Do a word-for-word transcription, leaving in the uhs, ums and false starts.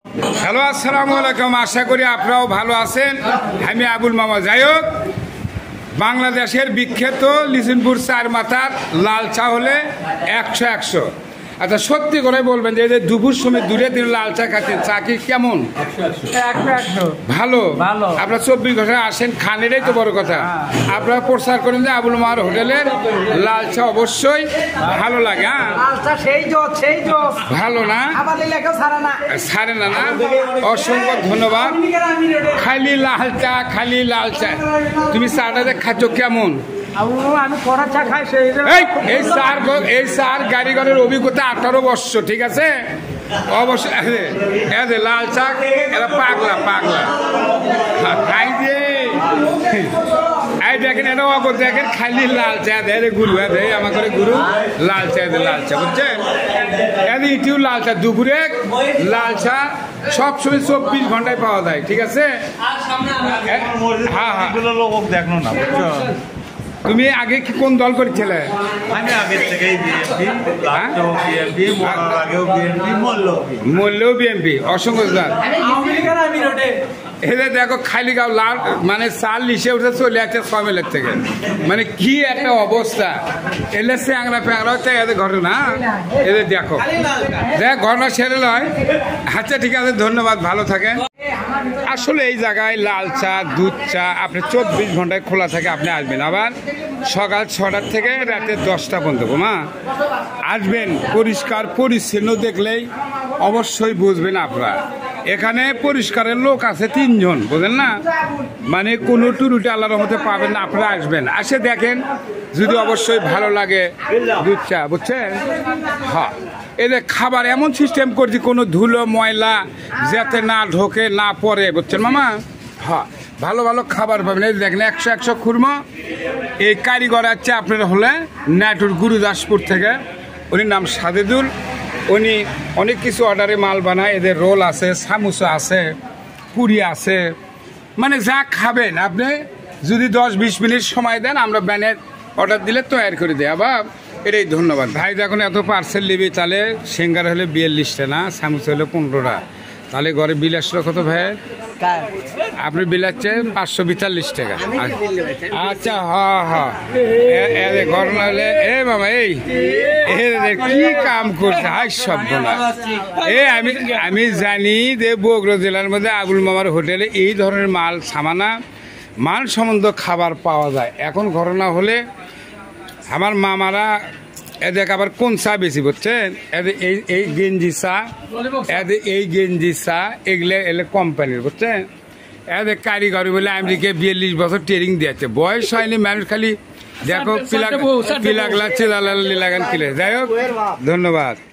Hello, আসসালামু আলাইকুম। আশা করি আপনারাও ভালো আছেন। আমি আবুল মামা। যাই হোক, বাংলাদেশের বিখ্যাত লিসিনপুর চার মাথার লাল চা হলে একশো একশো। আচ্ছা, সত্যি করে বলবেন যে দুপুর সময় দূরে দিন লাল চা খাচ্ছেন, চা কি কেমন? ভালো ভালো। আপনারা চব্বিশ ঘন্টা আসেন, খান, এটাই তো বড় কথা। আপনারা প্রচার করেন যে আবুল মামার হোটেলের লাল চা অবশ্যই ভালো লাগে। হ্যাঁ, ভালো না? ছাড়ে না না? অসংখ্য ধন্যবাদ। খালি লাল চা, খালি লাল চা। তুমি চাটা যে খাচ্ছ কেমন? আমি কড়া চা খাই। এই চার এই চার কারিগরের অভিজ্ঞতা আঠারো বর্ষ, ঠিক আছে? অবশ্যই লাল চা এরা পাগলা পাগলা খাই দিয়ে এই দেখেন, এটা অগর দেখেন খালি লাল চা দেয় গুরু। দেয় আমার করে গুরু লাল চা দেয়, লাল চা বুঝছেন? এদের ইটিও লাল চা, দুপুরে লাল চা সবসময় চব্বিশ ঘন্টায় পাওয়া যায়, ঠিক আছে? হ্যাঁ হ্যাঁ, দেখো না, বুঝছো? তুমি আগে কি কোন দল করেছিলে? আমি আগে থেকেই বিএনপি, মূল্যও বিএনপি। অসংখ্য এদের দেখো খালি গাও লাল, মানে চাল লিসে উঠে চলে আসছে সমেলের থেকে। মানে কি একটা অবস্থা! এলে চ্যাংরা প্যাংরা হচ্ছে এদের ঘটনা। এদের দেখো দেখ ঘটনা সেরে নয়। আচ্ছা ঠিক আছে, ধন্যবাদ, ভালো থাকেন। আসলে এই জায়গায় লাল চা, দুধ চা আপনি চব্বিশ ঘন্টায় খোলা থাকে। আপনি আসবেন আবার সকাল ছটার থেকে রাতে দশটা পর্যন্ত। মা আসবেন, পরিষ্কার পরিচ্ছন্ন দেখলেই অবশ্যই বুঝবেন আপনারা। এখানে পরিষ্কারের লোক আছে তিনজন, বুঝলেন না? মানে কোনো টুরুটি আল্লাহর রহমতে পাবেন না। আপনারা আসবেন, আসে দেখেন, যদি অবশ্যই ভালো লাগে দুধ চা, বুঝছেন? হ্যাঁ, এদের খাবার এমন সিস্টেম করছি কোনো ধুলো ময়লা যাতে না ঢোকে, না পড়ে, বুঝছেন মামা? হ্যাঁ, ভালো ভালো খাবার পাবেন। এই দেখেন একশো একশো খুরমা। এই কারিগর আছে আপনার হলে নাটুর গুরুদাসপুর থেকে, উনি নাম সাদেদুল। উনি অনেক কিছু অর্ডারে মাল বানায়। এদের রোল আছে, সামোসা আছে, পুরি আছে, মানে যা খাবেন আপনি যদি দশ বিশ মিনিট সময় দেন, আমরা ব্যানের অর্ডার দিলে তৈরি করে দেয়। আবার এটাই ধন্যবাদ। ভাই দেখুন, এত পার্সেল নিবি তাহলে সিঙ্গার হলে বিয়াল্লিশটা না, সামোসা হলে পনেরোটা, তাহলে ঘরে বিল আসলো কত ভাই? আপনি বিল আসছেন পাঁচশো বিতাল্লিশ টাকা। আচ্ছা, হ্যাঁ হ্যাঁ, ঘর না হলে এ মামা এই কি কাম করছে? হাই শব্দ না। এ আমি আমি জানি যে বগুড়া জেলার মধ্যে আবুল মামার হোটেলে এই ধরনের মাল সামানা মাল সম্বন্ধ খাবার পাওয়া যায়। এখন ঘটনা হলে আমার মামারা এদের আবার কোন চা বেশি, বুঝছেন? এদের এই এই গেঞ্জি চা, এদের এই গেঞ্জি চা এগুলো এলে কোম্পানির, বুঝছেন? এদের কারিগরি বলে আমেরিকায় বিয়াল্লিশ বছর ট্রেনিং দিয়েছে। বয়স হয়নি, মানুষ খালি দেখো পিলাক পিলাক লাগছে, লাগান কিলে। যাই হোক, ধন্যবাদ।